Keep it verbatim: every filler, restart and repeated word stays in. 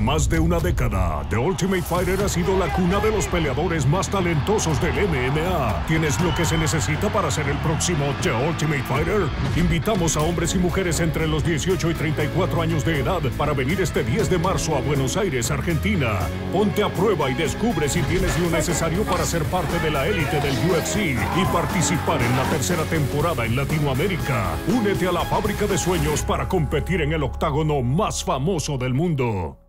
más de una década, The Ultimate Fighter ha sido la cuna de los peleadores más talentosos del M M A. ¿Tienes lo que se necesita para ser el próximo The Ultimate Fighter? Invitamos a hombres y mujeres entre los dieciocho y treinta y cuatro años de edad para venir este diez de marzo a Buenos Aires, Argentina. Ponte a prueba y descubre si tienes lo necesario para ser parte de la élite del U F C y participar en la tercera temporada en Latinoamérica. Únete a la fábrica de sueños para competir en el octágono más famoso del mundo.